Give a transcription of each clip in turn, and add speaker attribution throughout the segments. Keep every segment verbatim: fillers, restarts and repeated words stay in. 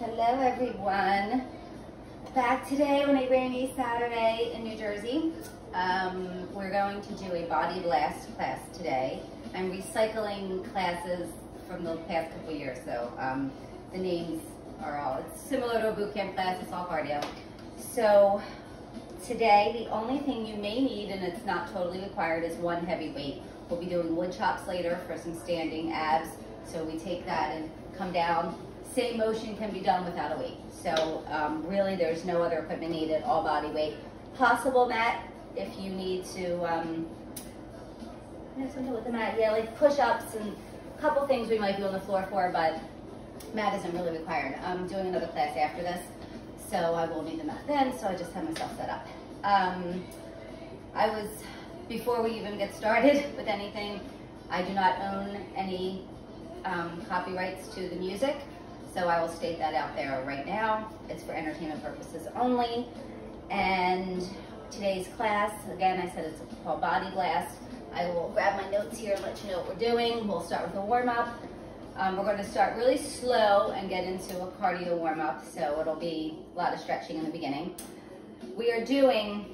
Speaker 1: Hello everyone. Back today on a rainy Saturday in New Jersey. Um, we're going to do a body blast class today. I'm recycling classes from the past couple years, so um, the names are all, it's similar to a boot camp class, it's all cardio. So today, the only thing you may need, and it's not totally required, is one heavy weight. We'll be doing wood chops later for some standing abs. So we take that and come down. Same motion can be done without a weight. So um, really there's no other equipment needed, all body weight. Possible mat if you need to, um, something with the mat, yeah, like push-ups and a couple things we might be on the floor for, but mat isn't really required. I'm doing another class after this, so I will need the mat then, so I just have myself set up. Um, I was, before we even get started with anything, I do not own any um, copyrights to the music. So I will state that out there right now. It's for entertainment purposes only. And today's class, again, I said it's called Body Blast. I will grab my notes here and let you know what we're doing. We'll start with a warm-up. Um, we're gonna start really slow and get into a cardio warm-up, so it'll be a lot of stretching in the beginning. We are doing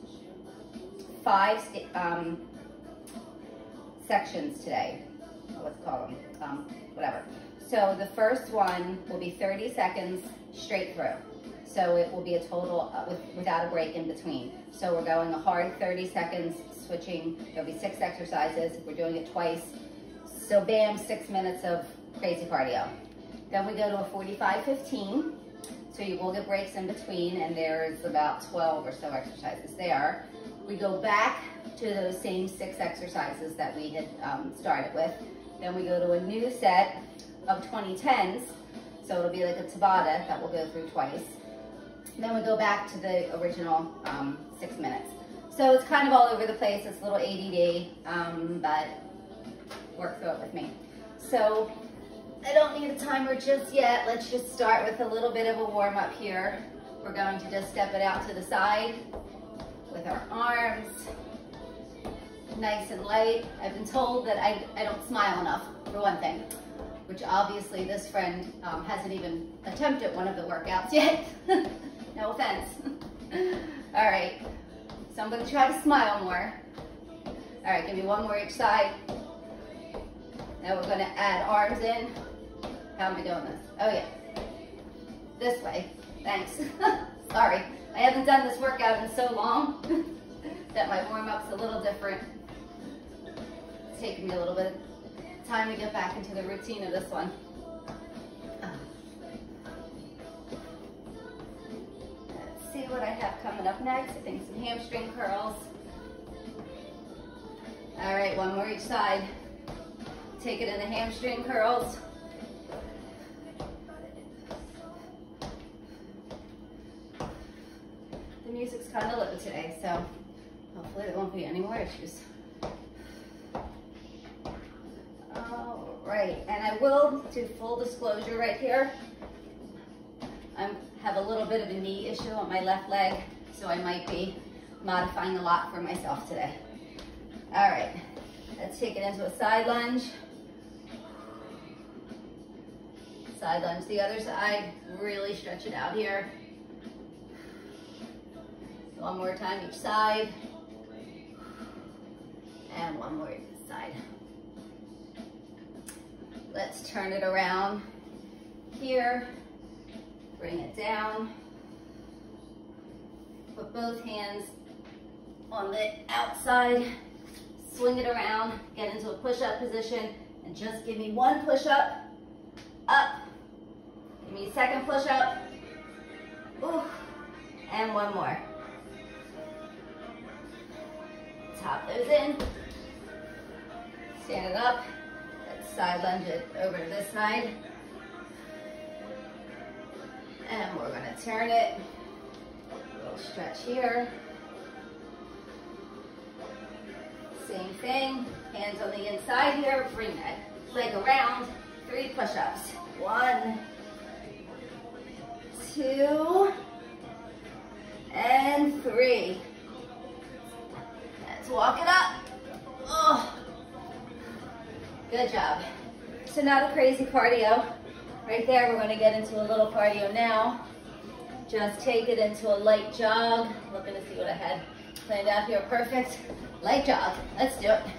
Speaker 1: five um, sections today. Let's call them, um, whatever. So the first one will be thirty seconds straight through. So it will be a total uh, with, without a break in between. So we're going a hard thirty seconds, switching. There'll be six exercises. We're doing it twice. So bam, six minutes of crazy cardio. Then we go to a forty-five fifteen. So you will get breaks in between, and there's about twelve or so exercises there. We go back to those same six exercises that we had um, started with. Then we go to a new set of twenty tens, so it'll be like a Tabata that we'll go through twice. Then we go back to the original um, six minutes. So it's kind of all over the place, it's a little A D D, um, but work through it with me. So I don't need a timer just yet. Let's just start with a little bit of a warm up here. We're going to just step it out to the side with our arms, nice and light. I've been told that I, I don't smile enough, for one thing, which obviously this friend um, hasn't even attempted one of the workouts yet. No offense. All right, so I'm gonna try to smile more. All right, give me one more each side. Now we're gonna add arms in. How am I doing this? Oh yeah, this way, thanks. Sorry, I haven't done this workout in so long that my warm-up's a little different. It's taking me a little bit of time to get back into the routine of this one. Let's see what I have coming up next. I think some hamstring curls. All right, one more each side. Take it in the hamstring curls. The music's kind of low today, so hopefully there won't be any more issues. All right, and I will do full disclosure right here. I have a little bit of a knee issue on my left leg, so I might be modifying a lot for myself today. All right, let's take it into a side lunge. Side lunge the other side, really stretch it out here. One more time each side. And one more each side. Let's turn it around here. Bring it down. Put both hands on the outside. Swing it around. Get into a push-up position. And just give me one push-up. Up. Give me a second push-up. Ooh. And one more. Top those in. Stand it up. Let's side lunge it over to this side. And we're gonna turn it. A little stretch here. Same thing. Hands on the inside here. Bring that leg around. Three push-ups. One, two, and three. Let's walk it up. Oh, good job. So not a crazy cardio. Right there, we're gonna get into a little cardio now. Just take it into a light jog. Looking to see what I had planned out here. Perfect. Light jog. Let's do it.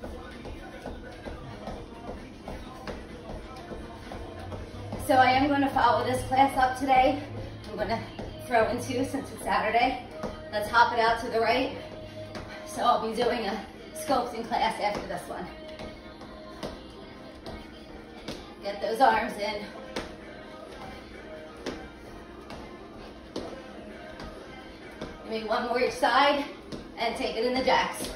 Speaker 1: So I am going to follow this class up today. I'm going to throw in two since it's Saturday. Let's hop it out to the right. So I'll be doing a sculpting class after this one. Get those arms in. Give me one more each side and take it in the jacks.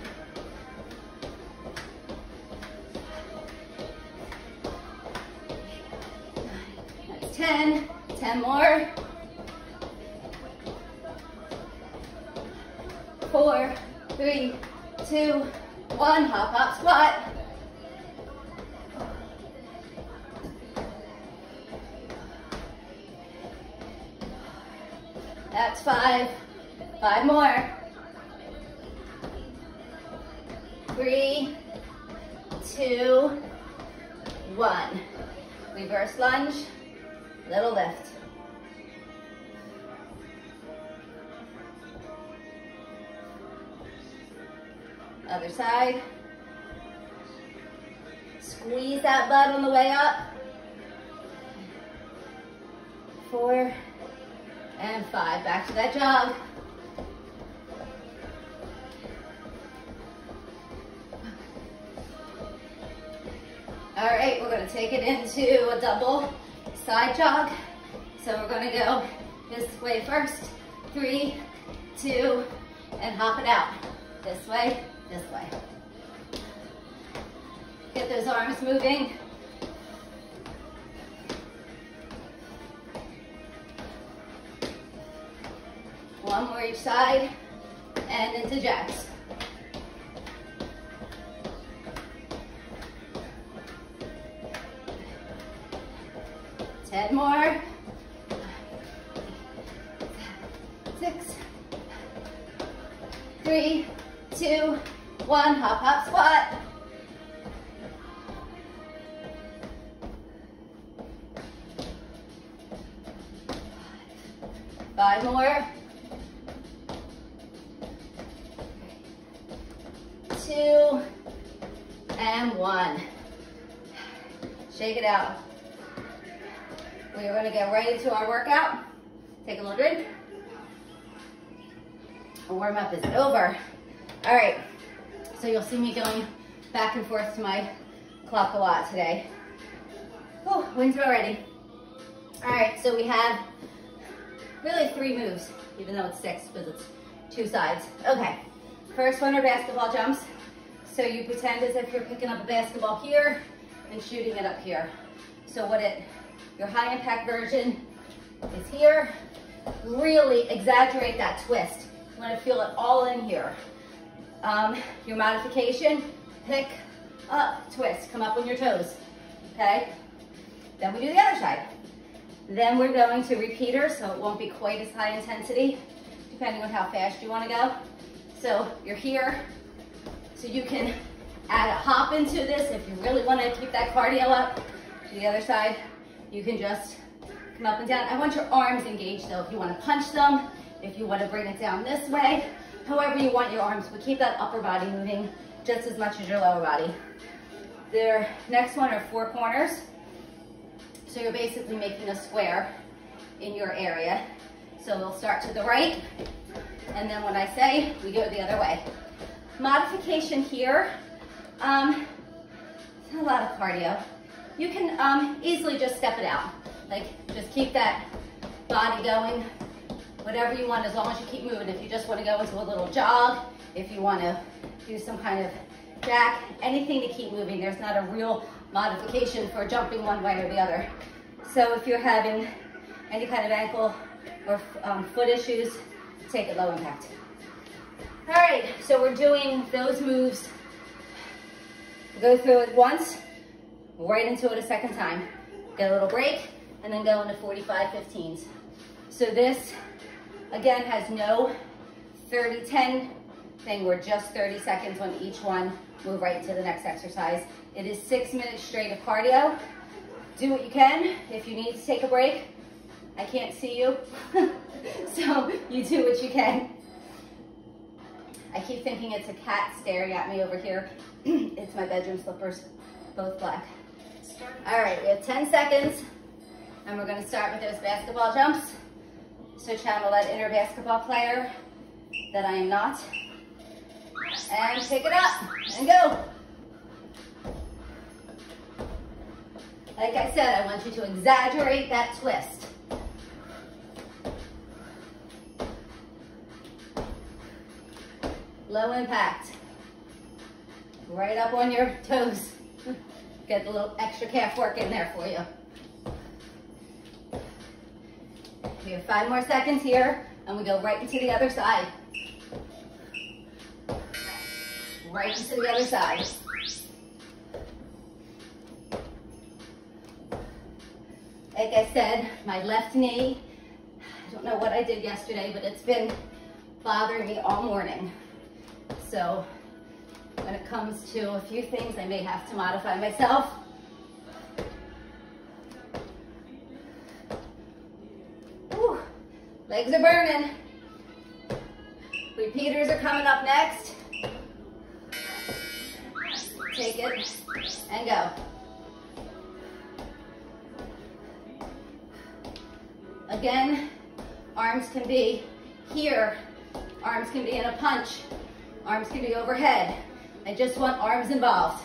Speaker 1: That's ten, ten more. Four, three, two, one, hop, hop, squat. That's five. Five more. Three, two, one. Reverse lunge, little lift. Other side. Squeeze that butt on the way up. Four and five. Back to that jog. All right, we're gonna take it into a double side jog. So we're gonna go this way first. Three, two, and hop it out. This way, this way. Get those arms moving. One more each side, and into jacks. ten more. Six, three, two, one, hop, hop, squat. Five more. Two, and one. Shake it out. We are going to get right into our workout. Take a little drink. Our warm up is over. All right, so you'll see me going back and forth to my clock a lot today. Oh, wind's already. All right, so we have really three moves, even though it's six because it's two sides. Okay, first one are basketball jumps. So you pretend as if you're picking up a basketball here and shooting it up here. So what it, your high impact version is here. Really exaggerate that twist. You want to feel it all in here. Um, your modification, pick up, twist, come up on your toes, okay? Then we do the other side. Then we're going to repeater, so it won't be quite as high intensity, depending on how fast you want to go. So you're here, so you can add a hop into this if you really want to keep that cardio up. To the other side, you can just come up and down. I want your arms engaged though. If you want to punch them, if you want to bring it down this way, however you want your arms, but keep that upper body moving just as much as your lower body. The next one are four corners. So you're basically making a square in your area. So we'll start to the right, and then when I say, we go the other way. Modification here, um, it's a lot of cardio. You can um, easily just step it out. Like, just keep that body going, whatever you want, as long as you keep moving. If you just want to go into a little jog, if you want to do some kind of jack, anything to keep moving. There's not a real modification for jumping one way or the other. So if you're having any kind of ankle or um, foot issues, take it low impact. All right, so we're doing those moves. Go through it once, right into it a second time. Get a little break, and then go into forty-five fifteens. So this, again, has no thirty ten thing. We're just thirty seconds on each one. Move right to the next exercise. It is six minutes straight of cardio. do what you can. If you need to take a break, I can't see you. So you do what you can. I keep thinking it's a cat staring at me over here. It's my bedroom slippers, both black. All right, we have ten seconds, and we're gonna start with those basketball jumps. So channel that inner basketball player that I am not. And pick it up, and go. Like I said, I want you to exaggerate that twist. Low impact. Right up on your toes. Get a little extra calf work in there for you. We have five more seconds here, and we go right into the other side. Right into the other side. Like I said, my left knee, I don't know what I did yesterday, but it's been bothering me all morning. So when it comes to a few things, I may have to modify myself. Whew. Legs are burning. Repeaters are coming up next. Take it and go. Again, arms can be here. Arms can be in a punch. Arms can be overhead. I just want arms involved.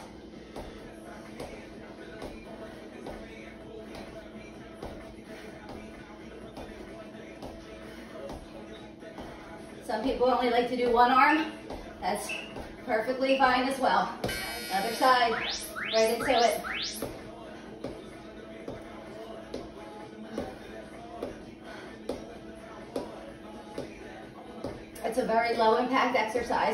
Speaker 1: Some people only like to do one arm. That's perfectly fine as well. Other side, right into it. It's a very low impact exercise.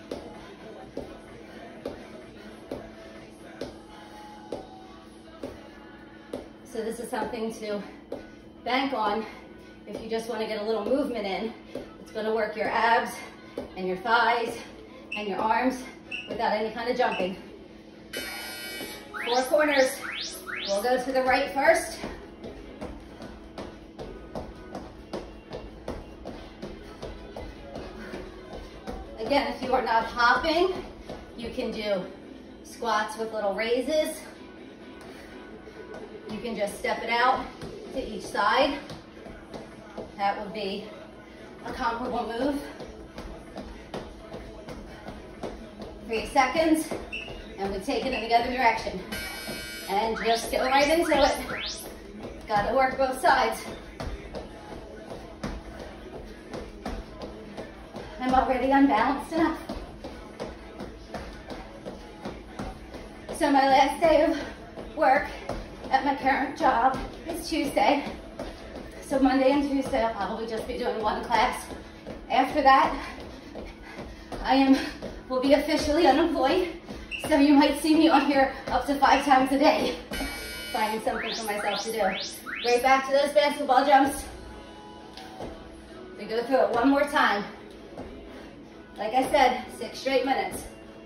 Speaker 1: So this is something to bank on if you just want to get a little movement in. It's going to work your abs and your thighs and your arms without any kind of jumping. Four corners. We'll go to the right first. Again, if you are not hopping, you can do squats with little raises. You can just step it out to each side. That would be a comparable move. Three seconds, and we take it in the other direction. And just go right into it. Gotta work both sides. I'm already unbalanced enough. So my last day of work at my current job is Tuesday. So Monday and Tuesday I'll probably just be doing one class. After that, I am will be officially unemployed. So you might see me on here up to five times a day, finding something for myself to do. Right back to those basketball jumps. We go through it one more time. Like I said, six straight minutes.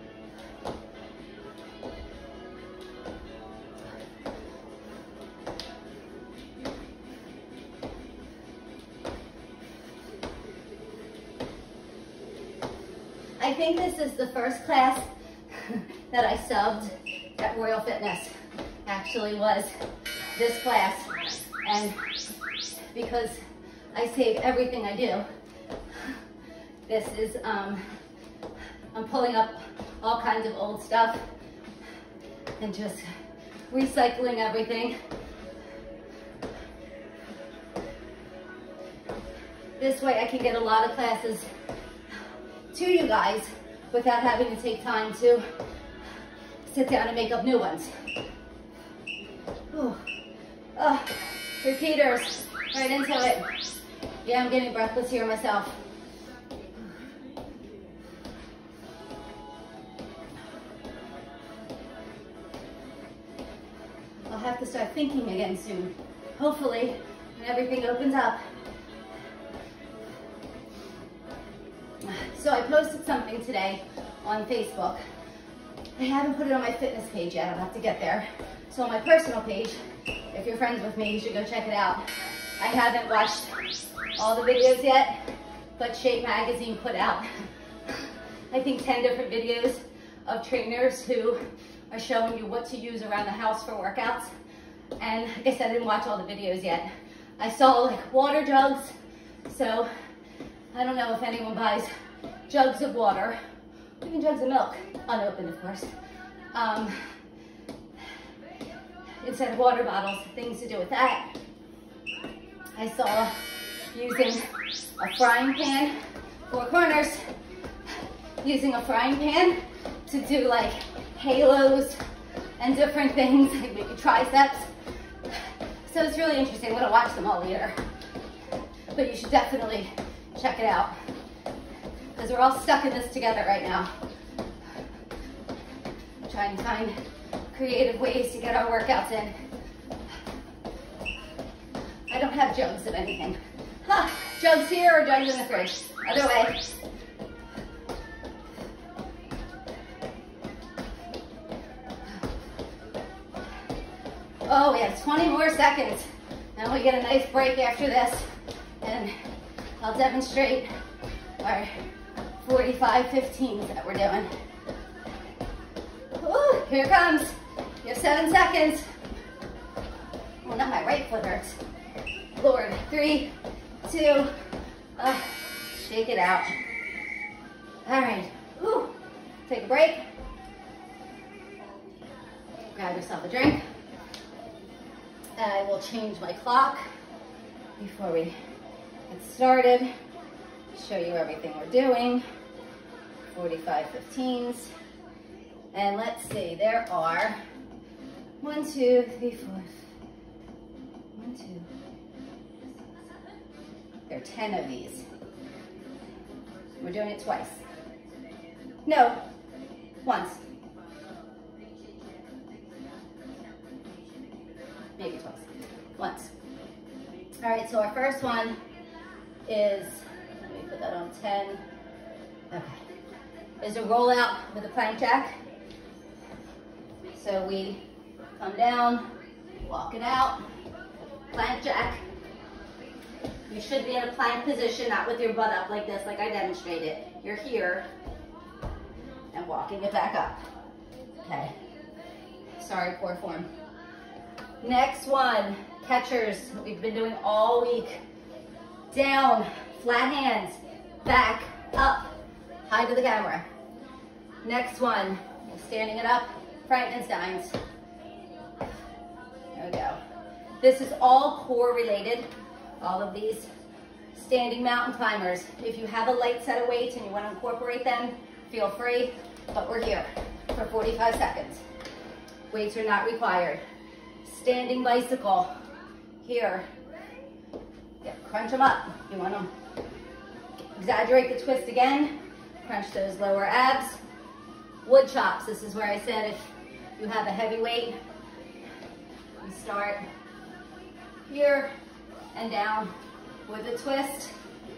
Speaker 1: I think this is the first class that I subbed at Royal Fitness. Actually was this class. And because I save everything I do, this is, um, I'm pulling up all kinds of old stuff and just recycling everything. This way I can get a lot of classes to you guys without having to take time to sit down and make up new ones. Oh, oh, repeaters, right into it. Yeah, I'm getting breathless here myself. I'll have to start thinking again soon. Hopefully, when everything opens up. So I posted something today on Facebook. I haven't put it on my fitness page yet. I'll have to get there. So on my personal page, if you're friends with me, you should go check it out. I haven't watched all the videos yet, but Shape Magazine put out, I think, ten different videos of trainers who are showing you what to use around the house for workouts. And I guess I didn't watch all the videos yet. I saw like water jugs, so I don't know if anyone buys jugs of water, even jugs of milk, unopened of course, um, instead of water bottles, things to do with that. I saw using a frying pan, four corners, using a frying pan to do like halos and different things, like maybe triceps. So it's really interesting. I'm gonna watch them all later. But you should definitely check it out, because we're all stuck in this together right now. Trying to find creative ways to get our workouts in. I don't have jugs of anything. Huh, jugs here or jugs in the fridge? Other way. Oh, we have twenty more seconds. Then we get a nice break after this, and I'll demonstrate our forty-five fifteens that we're doing. Ooh, here it comes. You have seven seconds. Oh, now my right foot hurts. Lord, three, two, uh, shake it out. All right, ooh, take a break. Grab yourself a drink. I will change my clock before we get started. Show you everything we're doing. forty-five fifteens. And let's see, there are one, two, three, four, one, two. There are ten of these. We're doing it twice. No, once. Maybe twice. Once. All right, so our first one is, let me put that on ten. Okay. Is a rollout with a plank jack. So we come down, walk it out, plank jack. You should be in a plank position, not with your butt up like this, like I demonstrated. You're here and walking it back up. Okay. Sorry, poor form. Next one, catchers. We've been doing all week. Down, flat hands, back, up, high to the camera. Next one, standing it up, Frankensteins. There we go. This is all core related, all of these standing mountain climbers. If you have a light set of weights and you want to incorporate them, feel free, but we're here for forty-five seconds. Weights are not required. Standing bicycle, here. Yeah, crunch them up. You want to exaggerate the twist again, crunch those lower abs. Wood chops, this is where I said if you have a heavy weight, we start here and down with a twist.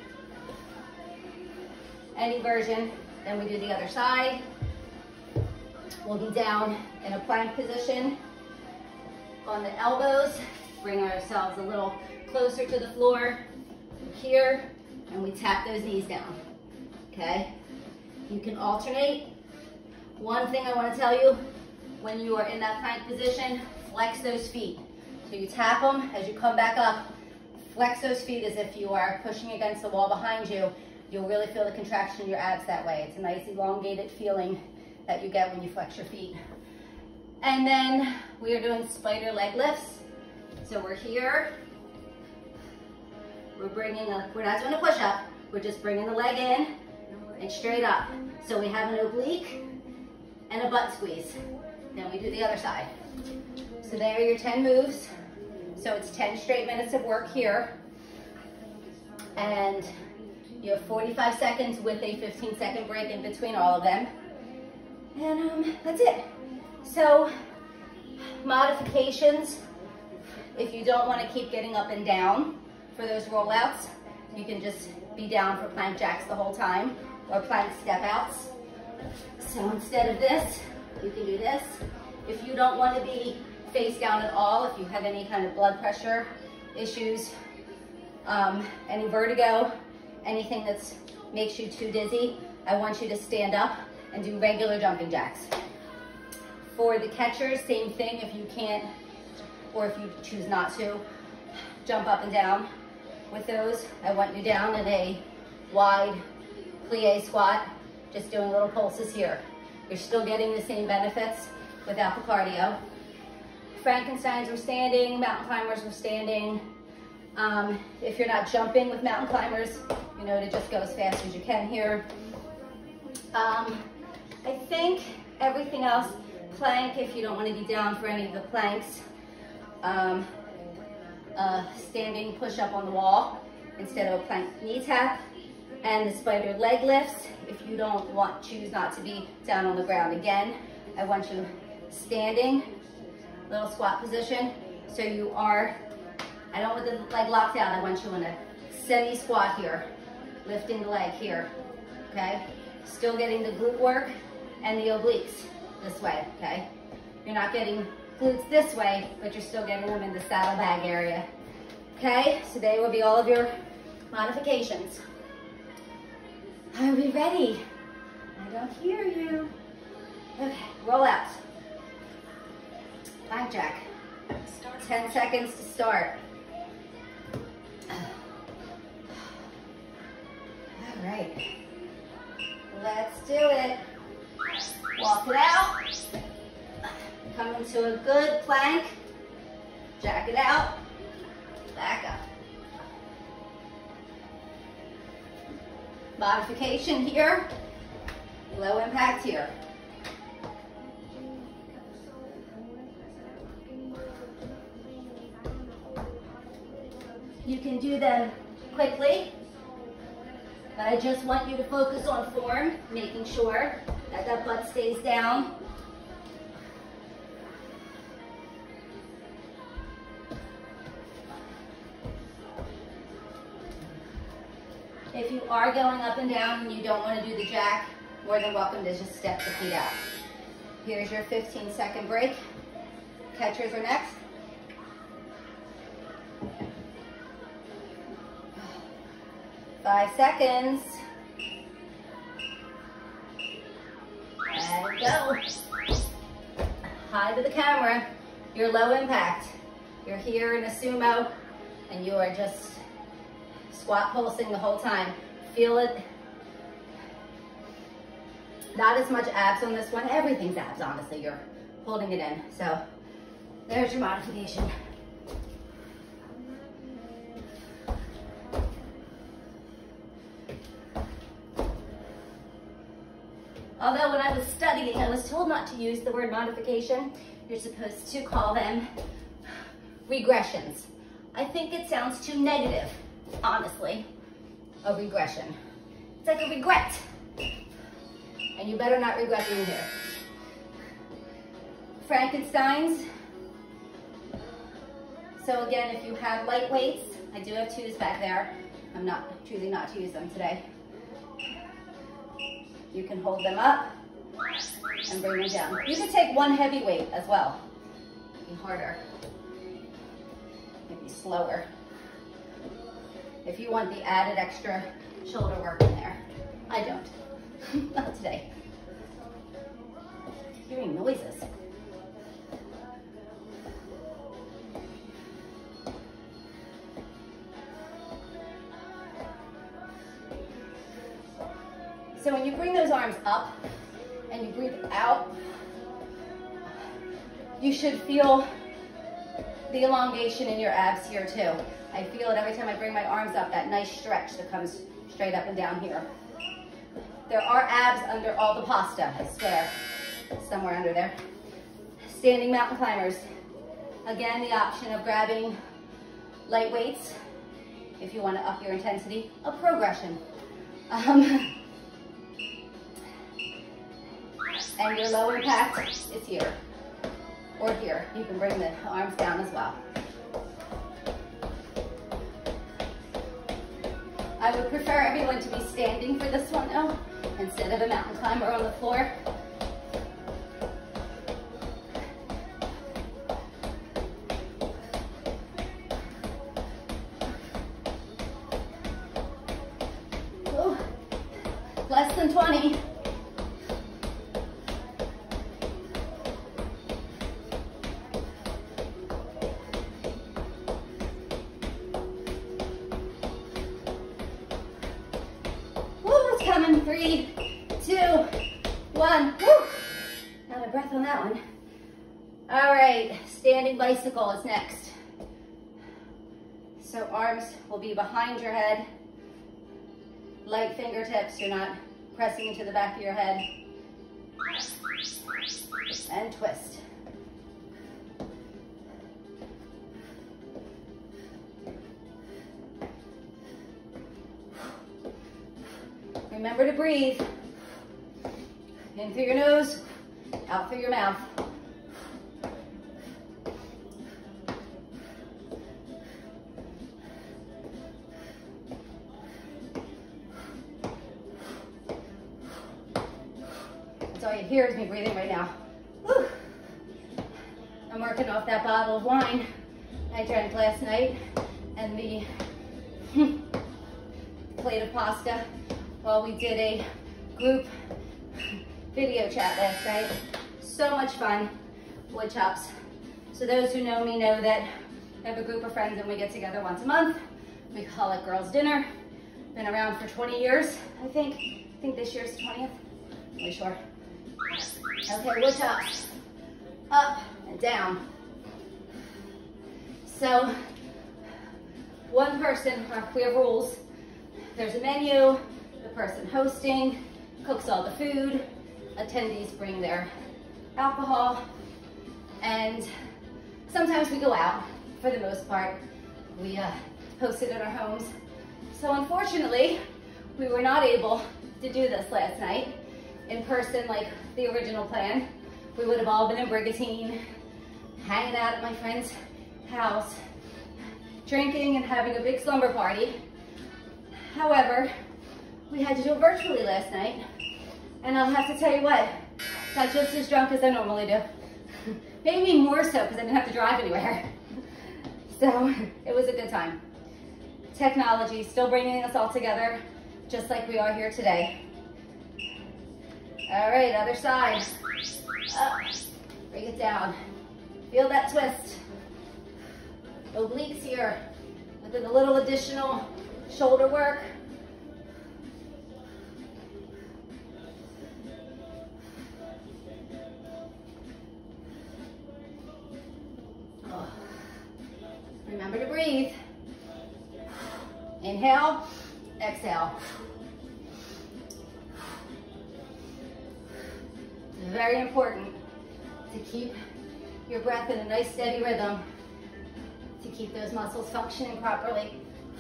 Speaker 1: Any version, then we do the other side. We'll be down in a plank position on the elbows, bring ourselves a little closer to the floor here, and we tap those knees down, okay? You can alternate. One thing I want to tell you, when you are in that plank position, flex those feet. So you tap them as you come back up, flex those feet as if you are pushing against the wall behind you. You'll really feel the contraction in your abs that way. It's a nice elongated feeling that you get when you flex your feet. And then we are doing spider leg lifts. So we're here. We're bringing a, we're not doing a push up. We're just bringing the leg in and straight up. So we have an oblique and a butt squeeze. Then we do the other side. So there are your ten moves. So it's ten straight minutes of work here. And you have forty-five seconds with a fifteen second break in between all of them. And um, that's it. So modifications, if you don't want to keep getting up and down for those rollouts, you can just be down for plank jacks the whole time or plank step outs. So instead of this, you can do this. If you don't want to be face down at all. If you have any kind of blood pressure issues, um, any vertigo, anything that makes you too dizzy, I want you to stand up and do regular jumping jacks. For the catchers, same thing. If you can't, or if you choose not to, jump up and down with those. I want you down in a wide plie squat, just doing little pulses here. You're still getting the same benefits without the cardio. Frankensteins were standing, mountain climbers were standing. Um, if you're not jumping with mountain climbers, you know to just go as fast as you can here. Um, I think everything else, plank if you don't want to be down for any of the planks. Um, uh, standing push-up on the wall instead of a plank knee tap. And the spider leg lifts, if you don't want, choose not to be down on the ground. Again, I want you standing, little squat position. So you are, I don't want the leg locked out, I want you in a semi-squat here, lifting the leg here, okay? Still getting the glute work and the obliques this way, okay? You're not getting glutes this way, but you're still getting them in the saddlebag area. Okay, so they will be all of your modifications. Are we ready? I don't hear you. Okay, roll out. Plank jack. ten seconds to start. All right, let's do it. Walk it out. Come into a good plank. Jack it out. Back up. Modification here. Low impact here. You can do them quickly, but I just want you to focus on form, making sure that that butt stays down. If you are going up and down and you don't want to do the jack, more than welcome to just step the feet out. Here's your fifteen second break. Catchers are next. Five seconds. And go. High to the camera. You're low impact. You're here in a sumo and you are just squat pulsing the whole time. Feel it. Not as much abs on this one. Everything's abs, honestly. You're holding it in. So there's your modification. Although when I was studying, I was told not to use the word modification. You're supposed to call them regressions. I think it sounds too negative, honestly, a regression. It's like a regret. And you better not regret being here. Frankensteins. So again, if you have light weights, I do have twos back there. I'm not choosing not to use them today. You can hold them up and bring them down. You can take one heavy weight as well. Be harder, maybe slower. If you want the added extra shoulder work in there. I don't, not today. Hearing noises. So when you bring those arms up and you breathe out, you should feel the elongation in your abs here too. I feel it every time I bring my arms up, that nice stretch that comes straight up and down here. There are abs under all the pasta, I swear, somewhere under there. Standing mountain climbers. Again, the option of grabbing light weights if you want to up your intensity, a progression. Um, and your low impact is here or here. You can bring the arms down as well. I would prefer everyone to be standing for this one though, instead of a mountain climber on the floor. than twenty. Woo, it's coming. Three, two, one. Woo. Out of breath on that one. All right, standing bicycle is next. So arms will be behind your head. Light fingertips, you're not pressing into the back of your head. And twist. Remember to breathe. In through your nose, out through your mouth. That's all you hear is me breathing right now. Whew. I'm working off that bottle of wine I drank last night and the plate of pasta while we did a group video chat last night. So much fun, wood chops. So those who know me know that I have a group of friends and we get together once a month. We call it Girls Dinner. Been around for twenty years, I think. I think this year's twentieth, I'm really sure. Okay, wood chops, up and down. So one person, we have rules. There's a menu, the person hosting cooks all the food, attendees bring their alcohol, and sometimes we go out. For the most part, we uh, host it in our homes. So unfortunately, we were not able to do this last night in person like the original plan. We would have all been in Brigantine, hanging out at my friend's house, drinking and having a big slumber party. However, we had to do it virtually last night, and I'll have to tell you what, got just as drunk as I normally do. Maybe more so because I didn't have to drive anywhere. So it was a good time. Technology still bringing us all together, just like we are here today. All right, other side. Up, bring it down. Feel that twist. Obliques here, with a little additional shoulder work. Oh. Remember to breathe. Inhale, exhale. It's very important to keep your breath in a nice steady rhythm to keep those muscles functioning properly.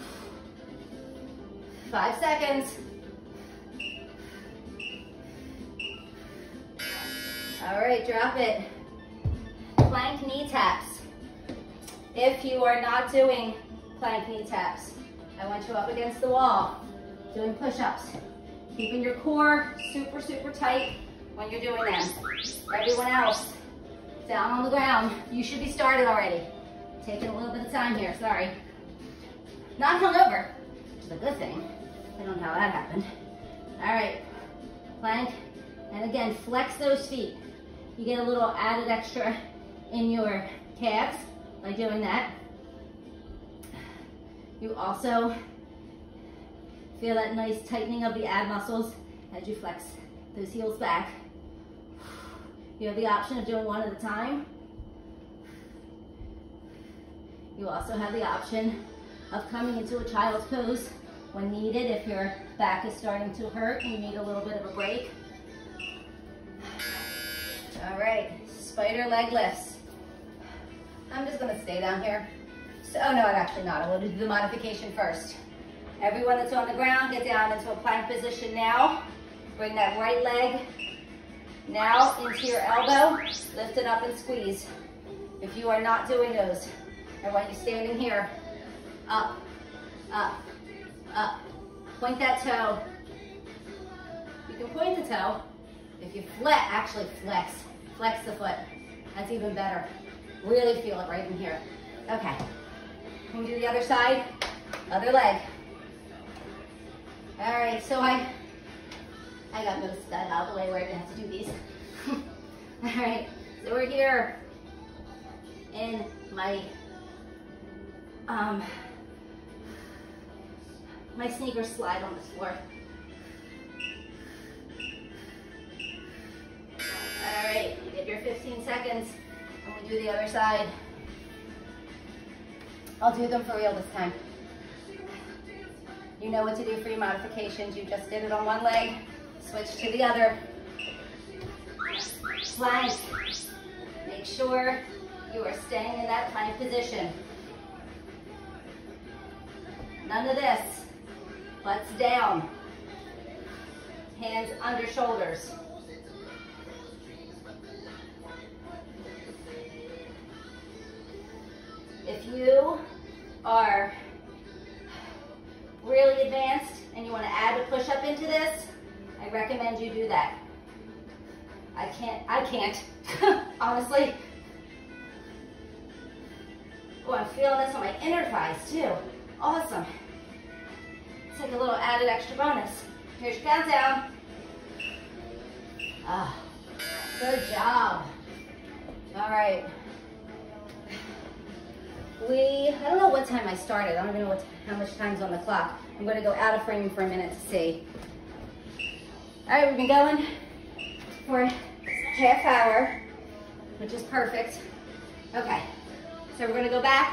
Speaker 1: Five seconds. All right, drop it. Plank knee taps. If you are not doing plank knee taps, I want you up against the wall, doing push-ups, keeping your core super, super tight when you're doing them. Everyone else, down on the ground. You should be started already. Taking a little bit of time here, sorry. Not hungover, which is a good thing. I don't know how that happened. All right, plank, and again, flex those feet. You get a little added extra in your calves by doing that. You also feel that nice tightening of the ab muscles as you flex those heels back. You have the option of doing one at a time. You also have the option of coming into a child's pose when needed if your back is starting to hurt and you need a little bit of a break. All right, spider leg lifts. I'm just gonna stay down here. So, oh no, I'm actually not. I want to do the modification first. Everyone that's on the ground, get down into a plank position now. Bring that right leg now into your elbow. Lift it up and squeeze. If you are not doing those, I want you standing here. Up, up, up. Point that toe. You can point the toe. If you flex, actually flex, flex the foot. That's even better. Really feel it right in here. Okay. Can we do the other side? Other leg. All right, so I I got most of that out of the way where I didn't have to do these. All right, so we're here in my um, my sneakers slide on this floor. All right, you get your fifteen seconds, and we do the other side. I'll do them for real this time. You know what to do for your modifications. You just did it on one leg, switch to the other. Plank. Make sure you are staying in that plank position. None of this. Butts down. Hands under shoulders. If you are really advanced and you want to add a push-up into this, I recommend you do that. I can't, I can't, honestly. Oh, I'm feeling this on my inner thighs too. Awesome. It's like a little added extra bonus. Here's your countdown. Ah, good job. All right. We, I don't know what time I started. I don't even know what, how much time's on the clock. I'm gonna go out of frame for a minute to see. All right, we've been going for a half hour, which is perfect. Okay, so we're gonna go back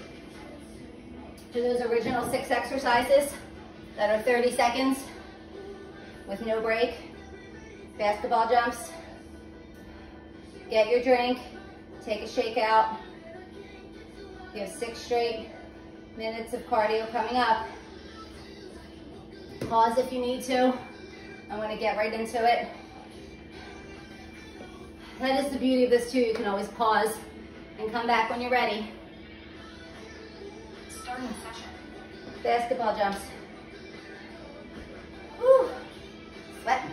Speaker 1: to those original six exercises that are thirty seconds with no break. Basketball jumps. Get your drink, take a shake out. You have six straight minutes of cardio coming up. Pause if you need to. I'm gonna get right into it. That is the beauty of this too. You can always pause and come back when you're ready. Starting session. Basketball jumps. Whew. Sweating.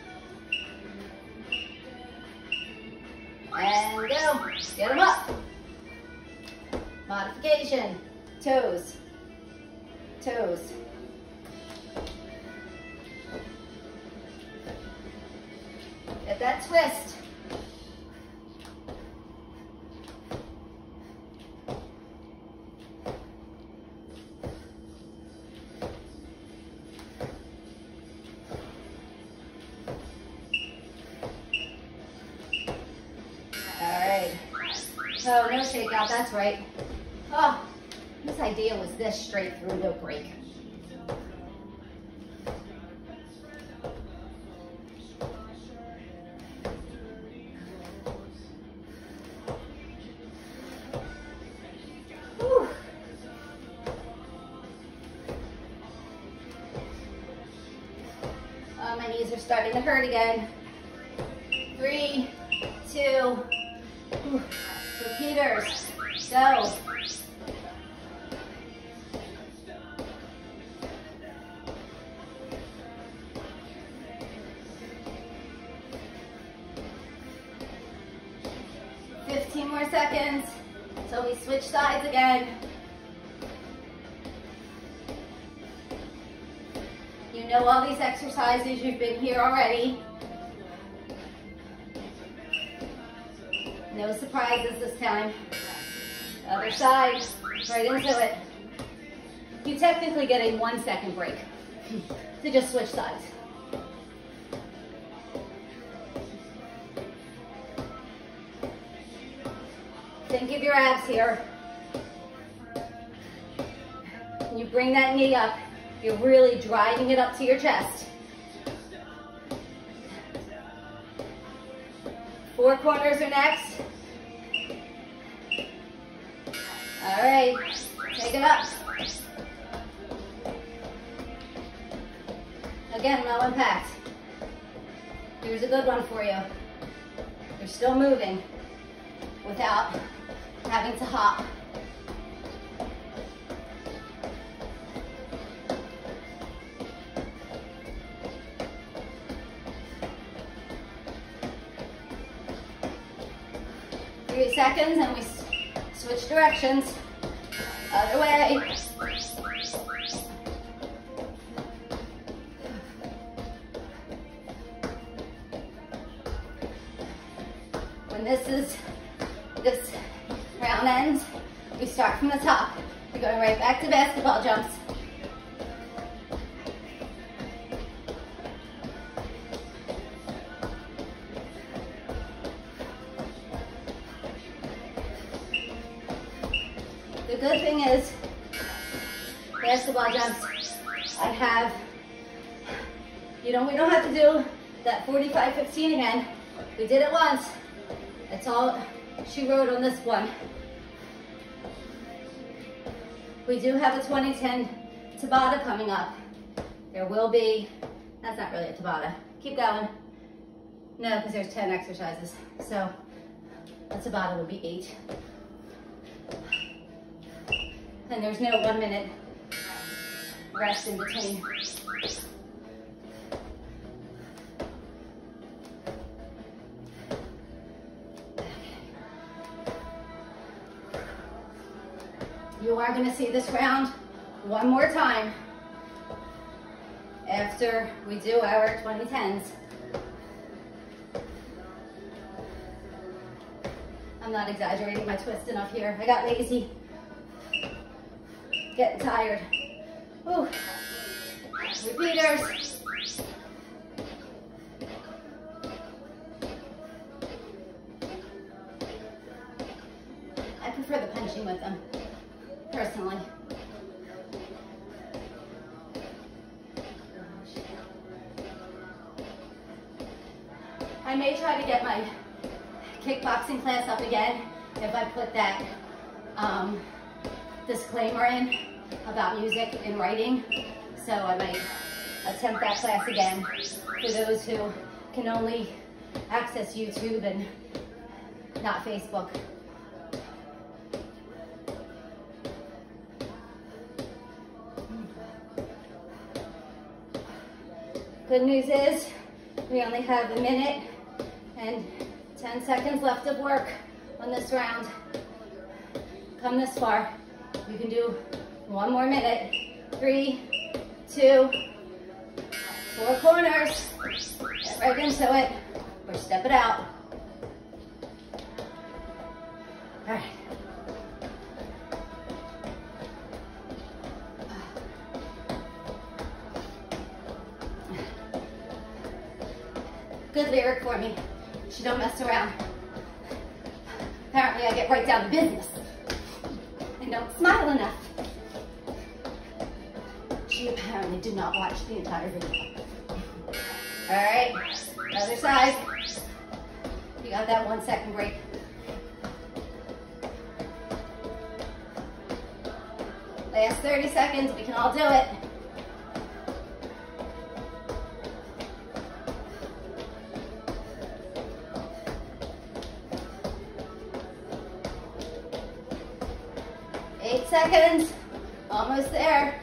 Speaker 1: And go. Get them up. Modification. Toes. Toes. Get that twist. Oh, no shakeout, that's right. Oh, this idea was this straight through, no break. Whew. Oh, my knees are starting to hurt again. Three, two, whew. Repeaters, go. fifteen more seconds until we switch sides again. You know all these exercises, you've been here already. No surprises this time. Other side, right into it. You technically get a one second break to just switch sides. Think of your abs here. When you bring that knee up, you're really driving it up to your chest. Four corners are next. All right, take it up. Again, low impact. Here's a good one for you. You're still moving without having to hop. Three seconds and we switch directions. Other way. this is, this round ends, we start from the top. We're going right back to basketball jumps. The good thing is, basketball jumps, I have, you know, we don't have to do that forty-five fifteen again. We did it once. That's all she wrote on this one. We do have a twenty ten Tabata coming up. There will be, that's not really a Tabata. Keep going. No, because there's ten exercises. So a Tabata would be eight. And there's no one minute rest in between. You are gonna see this round one more time after we do our twenty tens. I'm not exaggerating my twist enough here. I got lazy. Getting tired. Ooh. Repeaters. I prefer the punching with them, personally. I may try to get my kickboxing class up again if I put that um, disclaimer in about music and writing. So I might attempt that class again for those who can only access YouTube and not Facebook. Good news is we only have a minute and ten seconds left of work on this round. Come this far. You can do one more minute. Three, two, four corners. Get right into it, or step it out. All right. Good lyric for me. She don't mess around. Apparently I get right down to business. I don't smile enough. She apparently did not watch the entire video. All right, other side. You got that one second break. Last thirty seconds, we can all do it. Eight seconds, almost there.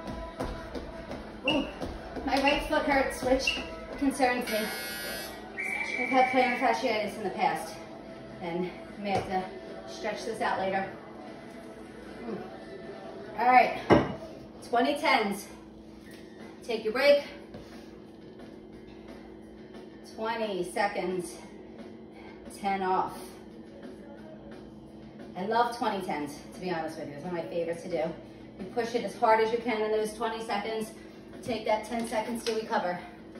Speaker 1: Ooh, my right foot hurts, which concerns me. I've had plantar fasciitis in the past, and I may have to stretch this out later. Mm. All right, twenty tens. Take your break. twenty seconds, ten off. I love twenty tens, to be honest with you. It's one of my favorites to do. You push it as hard as you can in those twenty seconds. Take that ten seconds to recover.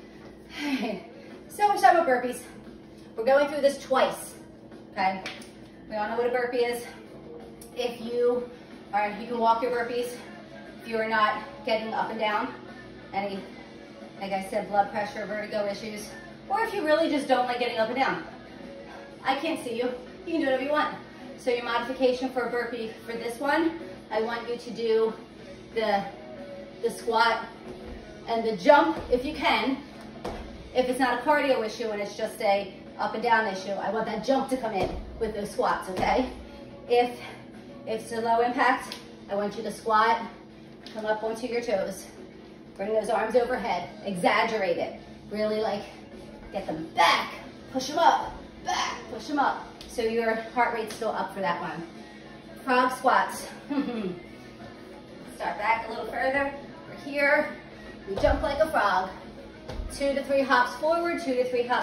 Speaker 1: So much time with burpees. We're going through this twice, okay? We all know what a burpee is. If you are, you can walk your burpees. If you are not getting up and down, any, like I said, blood pressure, vertigo issues, or if you really just don't like getting up and down. I can't see you. You can do whatever you want. So your modification for a burpee for this one, I want you to do the, the squat and the jump if you can. If it's not a cardio issue and it's just a up and down issue, I want that jump to come in with those squats, okay? If, if it's a low impact, I want you to squat, come up onto your toes, bring those arms overhead, exaggerate it. Really like get them back, push them up, back, push them up. So your heart rate's still up for that one. Frog squats. Start back a little further. We're here. We jump like a frog. Two to three hops forward, two to three hops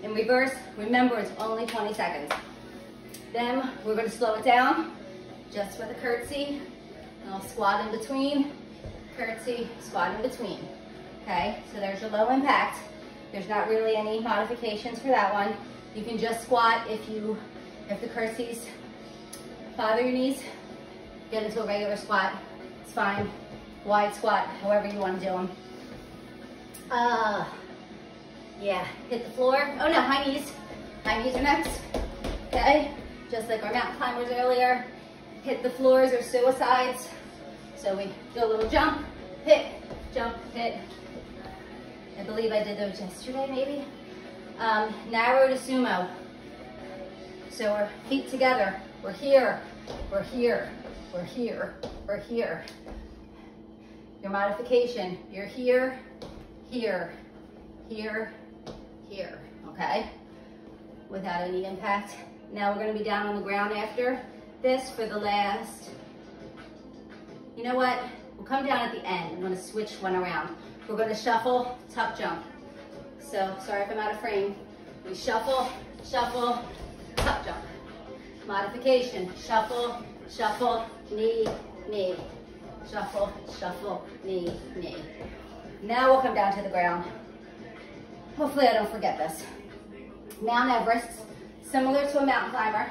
Speaker 1: In reverse, remember it's only twenty seconds. Then we're gonna slow it down, just with a curtsy, and I'll squat in between, curtsy, squat in between. Okay, so there's your low impact. There's not really any modifications for that one. You can just squat if you, if the curtsies bother your knees, get into a regular squat, it's fine. Wide squat, however you want to do them. Uh, yeah, hit the floor. Oh no, high knees. High knees are next, okay? Just like our mountain climbers earlier. Hit the floors or suicides. So we do a little jump, hit, jump, hit. I believe I did those yesterday, maybe. Um, narrow to sumo. So we're feet together. We're here, we're here, we're here, we're here. Your modification, you're here, here, here, here, okay? Without any impact. Now we're gonna be down on the ground after this for the last, you know what? We'll come down at the end. I'm gonna switch one around. We're gonna shuffle, tuck jump. So, sorry if I'm out of frame. We shuffle, shuffle, tuck jump. Modification, shuffle, shuffle, knee, knee. Shuffle, shuffle, knee, knee. Now we'll come down to the ground. Hopefully I don't forget this. Mount Everest, similar to a mountain climber.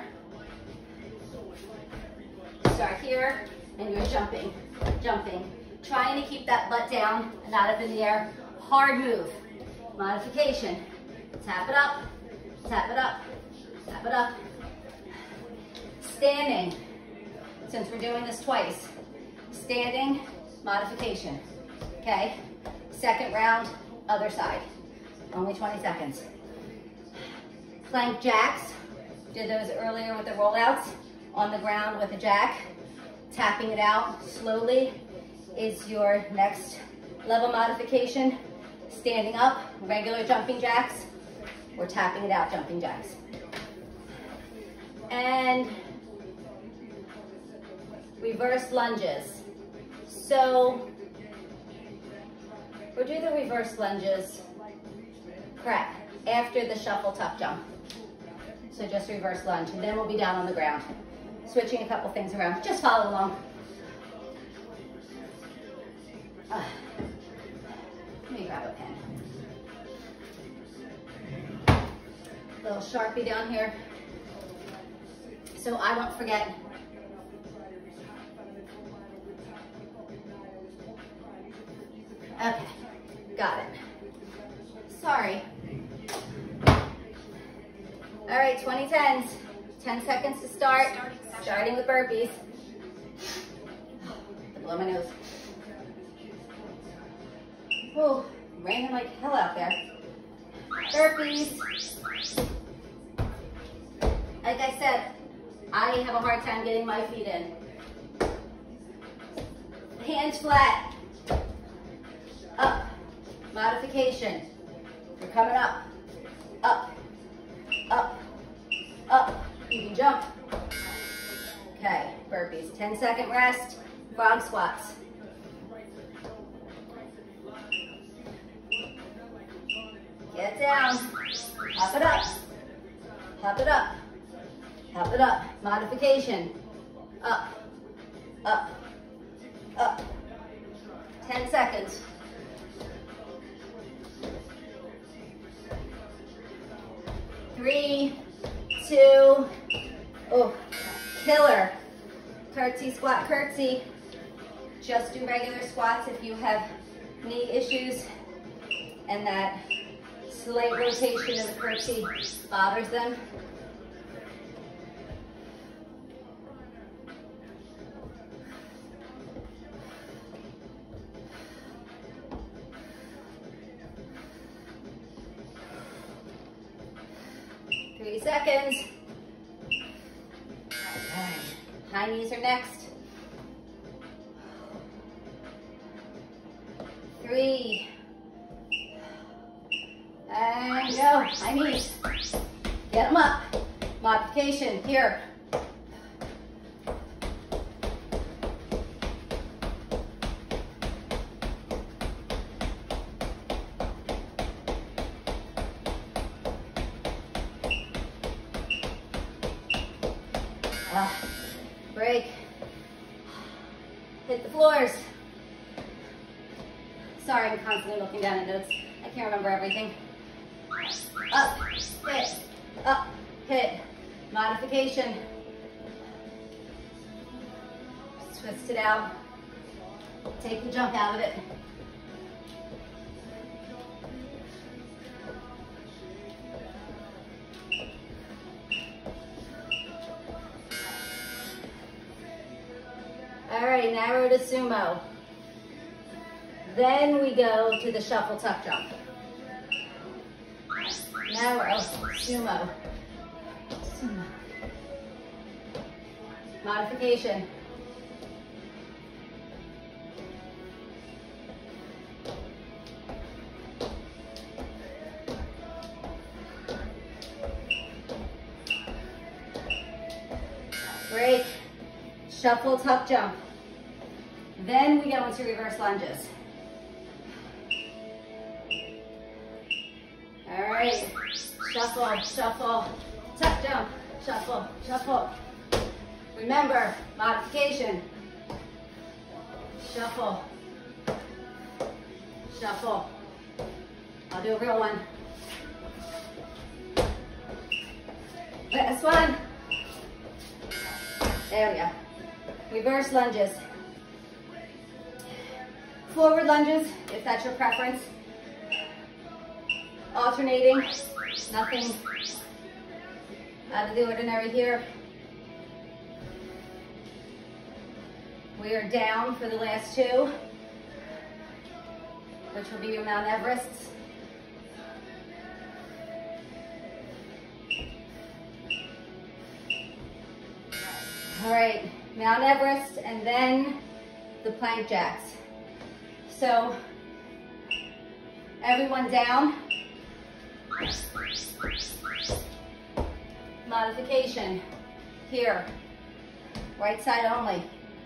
Speaker 1: Start here, and you're jumping, jumping. Trying to keep that butt down, not up in the air. Hard move. Modification. Tap it up, tap it up, tap it up. Standing, since we're doing this twice. Standing, modification, okay? Second round, other side. Only twenty seconds. Plank jacks, did those earlier with the rollouts. On the ground with a jack. Tapping it out slowly is your next level modification. Standing up, regular jumping jacks, or tapping it out, jumping jacks. And reverse lunges. So, we'll do the reverse lunges, crap, after the shuffle tuck jump. So just reverse lunge, and then we'll be down on the ground. Switching a couple things around, just follow along. Uh, let me grab a pen. Little Sharpie down here, so I won't forget. Okay, got it. Sorry. All right, twenty tens. ten seconds to start, starting with burpees. To blow my nose. Oh, raining like hell out there. Burpees. Like I said, I have a hard time getting my feet in. Hands flat. Up. Modification. You're coming up. Up. Up. Up. You can jump. Okay, burpees. ten second rest. Frog squats. Get down. Hop it up. Hop it up. Hop it up. Modification. Up. Up. Up. ten seconds. Three, two, oh, killer. Curtsy, squat, curtsy. Just do regular squats if you have knee issues and that slight rotation of the curtsy bothers them. Three seconds. Okay. High knees are next. Three. And go. High knees. Get them up. Modification here. Uh, break. Hit the floors. Sorry, I'm constantly looking down at notes. I can't remember everything. Up, hit, up, hit. Modification. Twist it out. Take the jump out of it. All right, narrow to sumo. Then we go to the shuffle tuck jump. Narrow, sumo, sumo. Modification. Break, shuffle, tuck jump. Then we go into reverse lunges. All right, shuffle, shuffle, tuck jump, shuffle, shuffle. Remember, modification. Shuffle, shuffle. I'll do a real one. Last one. There we go. Reverse lunges. Forward lunges, if that's your preference. Alternating, nothing out of the ordinary here. We are down for the last two, which will be your Mount Everests. All right, Mount Everest and then the plank jacks. So everyone down. Modification here, right side only.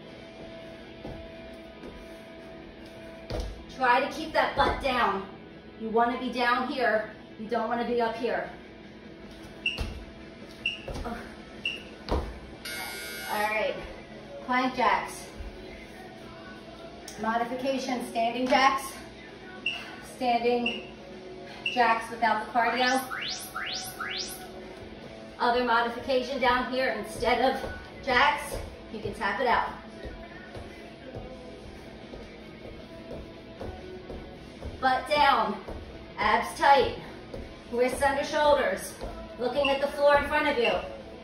Speaker 1: Try to keep that butt down. You want to be down here. You don't want to be up here. Oh. All right, plank jacks. Modification, standing jacks. Standing jacks without the cardio. Other modification down here, instead of jacks, you can tap it out. Butt down, abs tight, wrists under shoulders, looking at the floor in front of you.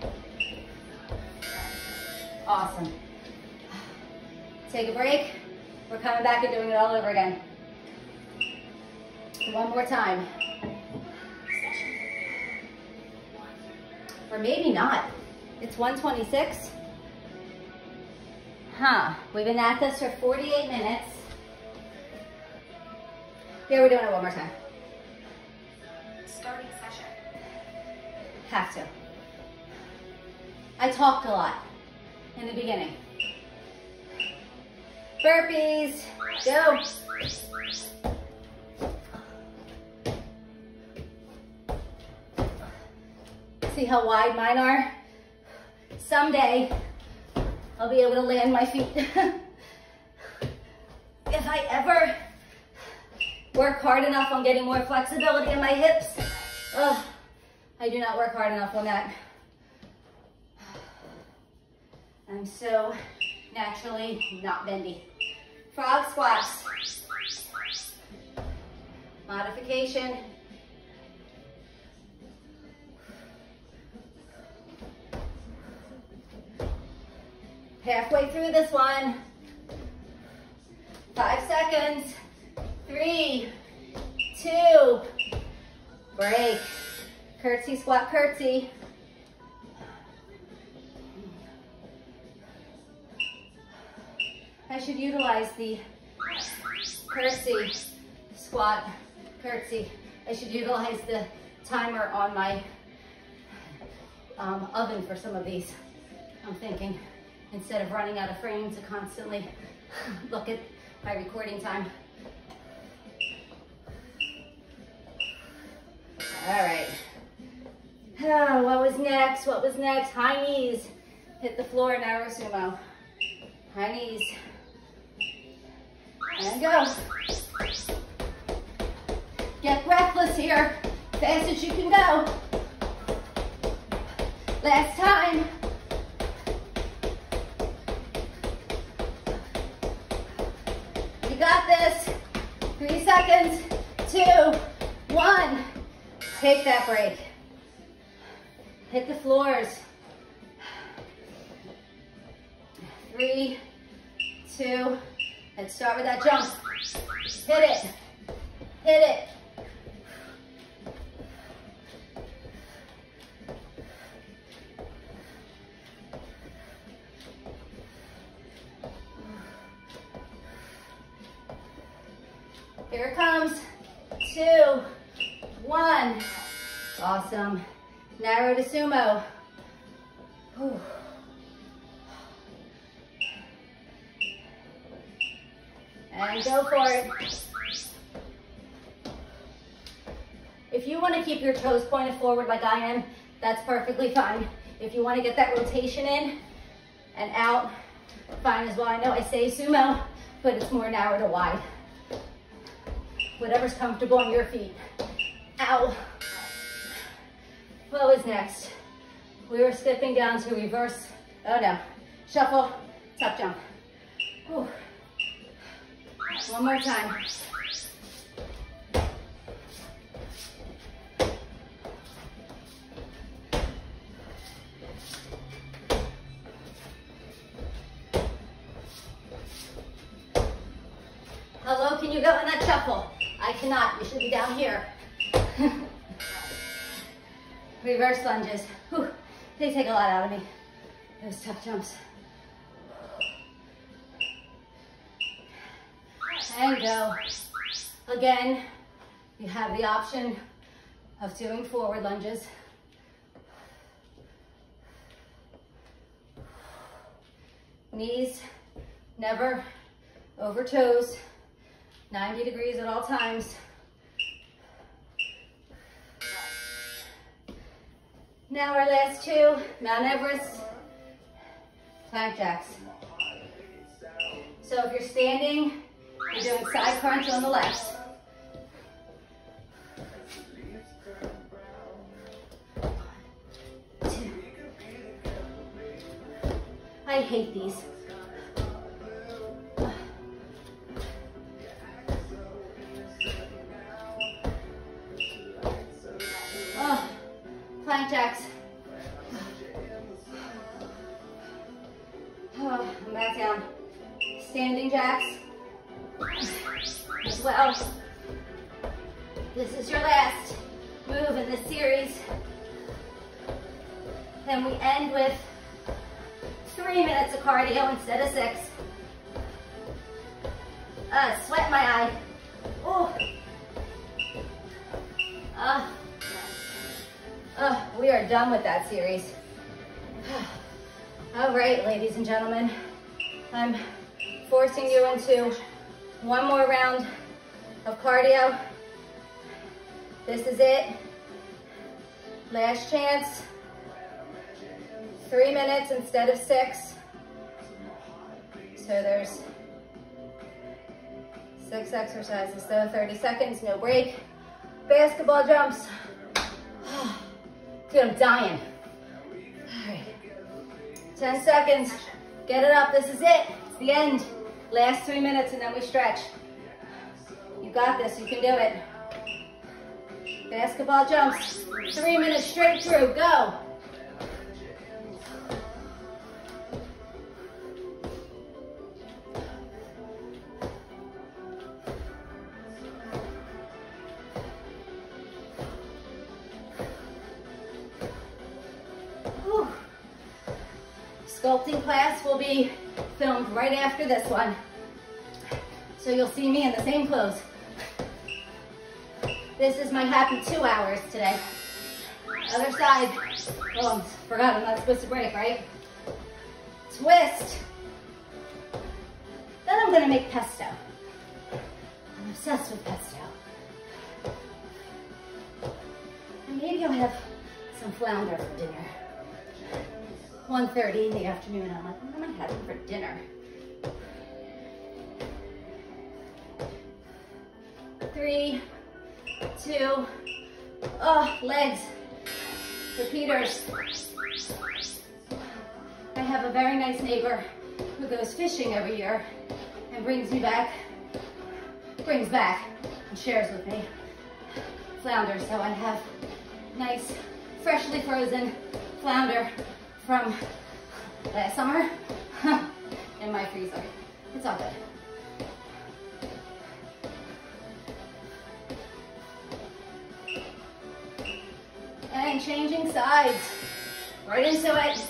Speaker 1: Awesome. Take a break. We're coming back and doing it all over again. One more time. Or maybe not. It's one twenty-six. Huh. We've been at this for forty-eight minutes. Yeah, we're doing it one more time.
Speaker 2: Starting session.
Speaker 1: Have to. I talked a lot in the beginning. Burpees. Go. See how wide mine are? Someday, I'll be able to land my feet. If I ever work hard enough on getting more flexibility in my hips, ugh, I do not work hard enough on that. I'm so naturally not bendy. Frog squats. Modification. Halfway through this one. Five seconds. Three, two, break. Curtsy, squat, curtsy. I should utilize the curtsy, squat, curtsy. I should utilize the timer on my um, oven for some of these, I'm thinking, instead of running out of frame to constantly look at my recording time. All right. Oh, what was next? What was next? High knees. Hit the floor, narrow sumo. High knees. And go. Get breathless here. Fast as you can go. Last time. You got this. Three seconds. Two. One. Take that break. Hit the floors. Three, two, let's start with that jump. Hit it. Hit it. Here it comes. Two, one. Awesome. Narrow to sumo. Whew. And go for it. If you want to keep your toes pointed forward like I am, that's perfectly fine. If you want to get that rotation in and out, fine as well. I know I say sumo, but it's more narrow to wide. Whatever's comfortable on your feet. Ow. What was next? We were skipping down to reverse. Oh no. Shuffle, tuck jump. Whew. One more time. How low can you go in that shuffle? I cannot. You should be down here. Reverse lunges. Whew. They take a lot out of me. Those tuck jumps. And go. Again, you have the option of doing forward lunges. Knees never over toes. ninety degrees at all times. Now our last two, Mount Everest, plank jacks. So if you're standing, you're doing side crunch on the left. Two. I hate these. Oh, plank jacks. Oh, and back down. Standing jacks as well. This is your last move in this series. Then we end with three minutes of cardio instead of six. Uh, sweat in my eye. Oh. Uh, uh, we are done with that series. All right, ladies and gentlemen, I'm forcing you into one more round of cardio. This is it. Last chance. Three minutes instead of six. So there's six exercises, so thirty seconds, no break. Basketball jumps. Dude, I'm dying. All right. ten seconds. Get it up. This is it. It's the end. Last three minutes and then we stretch. You got this. You can do it. Basketball jumps. Three minutes straight through. Go. Whew. Sculpting class will be filmed right after this one. So you'll see me in the same clothes. This is my happy two hours today. Other side. Oh, I forgot I'm not supposed to break, right? Twist. Then I'm gonna make pesto. I'm obsessed with pesto. And maybe I'll have some flounder for dinner. one thirty in the afternoon. I'm like, what am I having for dinner? Three, two, oh, legs, repeaters. I have a very nice neighbor who goes fishing every year and brings me back, brings back and shares with me flounder. So I have nice, freshly frozen flounder from last summer in my freezer. It's all good. And changing sides, right into it.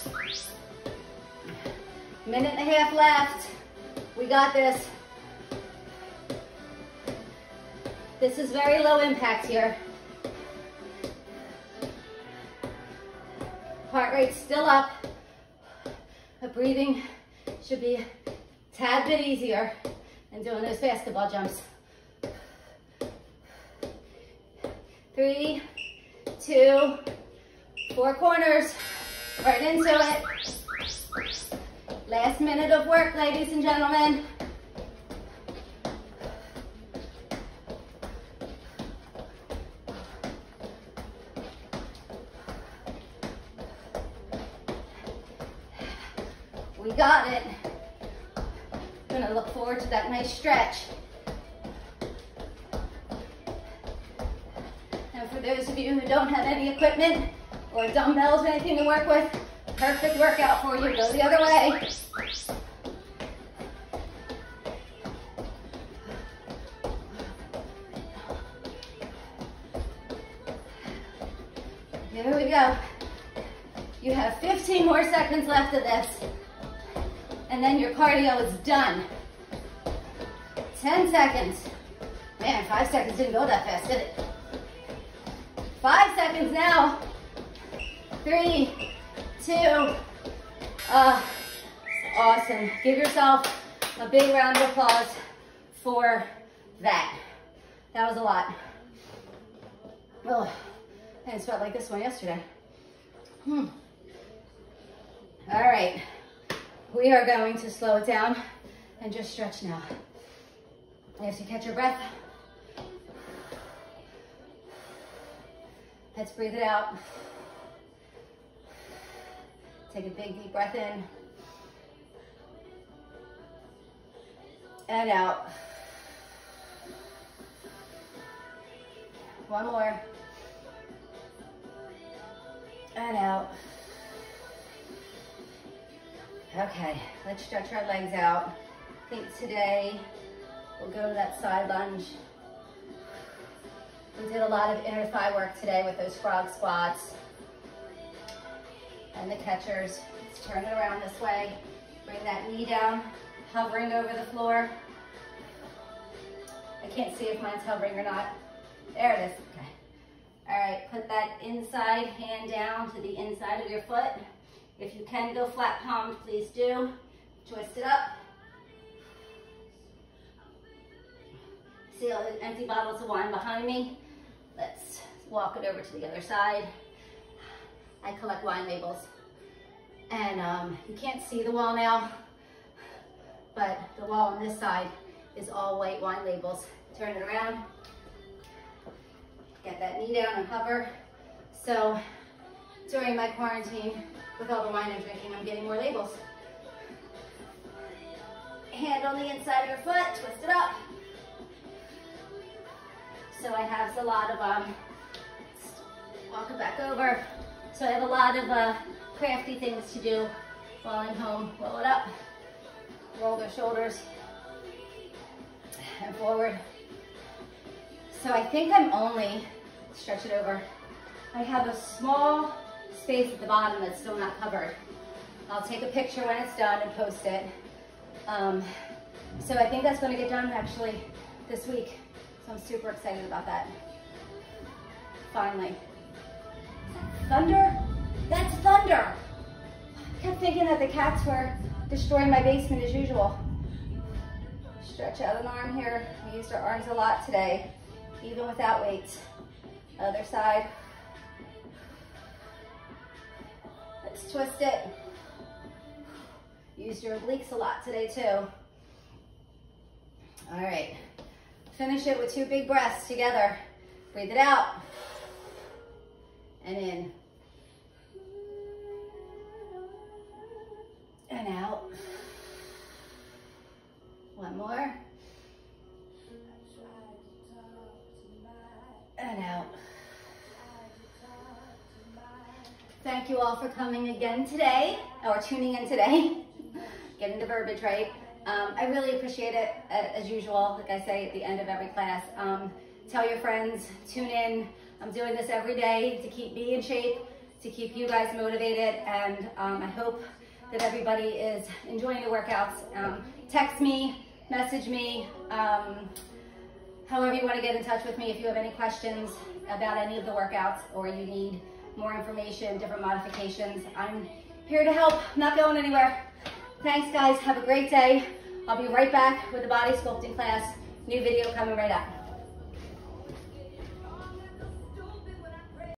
Speaker 1: Minute and a half left. We got this. This is very low impact here. Heart rate's still up, but breathing should be a tad bit easier than doing those basketball jumps. Three, two, four corners, right into it. Last minute of work, ladies and gentlemen. We got it. I'm gonna look forward to that nice stretch. And for those of you who don't have any equipment or dumbbells or anything to work with, perfect workout for you. Go the other way. Here we go. You have fifteen more seconds left of this. And then your cardio is done. ten seconds. Man, five seconds didn't go that fast, did it? Five seconds now. Three, two, uh, awesome. Give yourself a big round of applause for that. That was a lot. Oh, I didn't sweat like this one yesterday. Hmm. All right. We are going to slow it down and just stretch now. As you catch your breath, let's breathe it out. Take a big deep breath in and out. One more and out. Okay, let's stretch our legs out. I think today we'll go to that side lunge. We did a lot of inner thigh work today with those frog squats and the catchers. Let's turn it around this way. Bring that knee down, hovering over the floor. I can't see if mine's hovering or not. There it is, okay. All right, put that inside hand down to the inside of your foot. If you can go flat palmed, please do. Twist it up. See all the empty bottles of wine behind me? Let's walk it over to the other side. I collect wine labels. And um, you can't see the wall now, but the wall on this side is all white wine labels. Turn it around. Get that knee down and hover. So during my quarantine, with all the wine I'm drinking, I'm getting more labels. Hand on the inside of your foot, twist it up. So I have a lot of, um, walk it back over. So I have a lot of uh, crafty things to do while I'm home. Roll it up, roll their shoulders, and forward. So I think I'm only, stretch it over, I have a small space at the bottom that's still not covered. I'll take a picture when it's done and post it. Um, so I think that's gonna get done actually this week. So I'm super excited about that. Finally. Thunder? That's thunder! I kept thinking that the cats were destroying my basement as usual. Stretch out an arm here. We used our arms a lot today, even without weights. Other side. Let's twist it. Use your obliques a lot today too. All right, finish it with two big breaths together. Breathe it out and in. And out. One more. And out. Thank you all for coming again today, or tuning in today. Getting the verbiage right. Um, I really appreciate it, as usual, like I say at the end of every class. Um, tell your friends, tune in. I'm doing this every day to keep me in shape, to keep you guys motivated, and um, I hope that everybody is enjoying the workouts. Um, text me, message me, um, however you want to get in touch with me if you have any questions about any of the workouts or you need more information, different modifications. I'm here to help, I'm not going anywhere. Thanks guys, have a great day. I'll be right back with the body sculpting class. New video coming right up.